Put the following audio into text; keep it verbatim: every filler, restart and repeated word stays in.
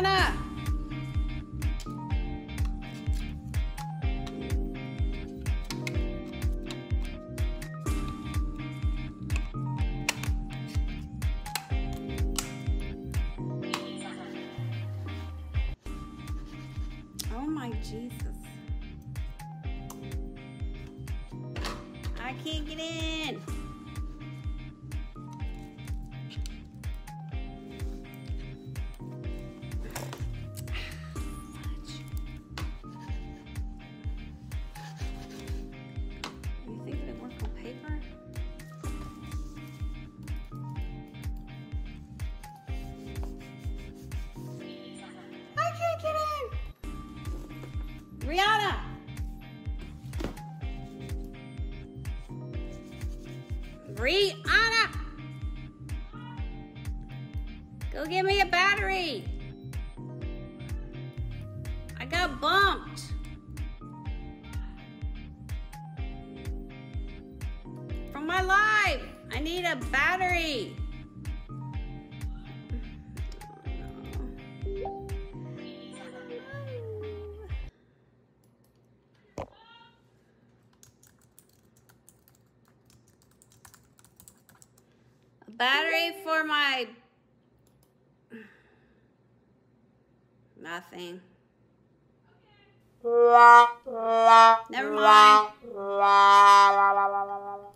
Rihanna! Oh my Jesus. I can't get in. You think it'll work on paper? I can't get in. Rihanna. Rihanna. Go get me a battery. I got bumped. From my live. I need a battery. A battery for my... Nothing. Never mind.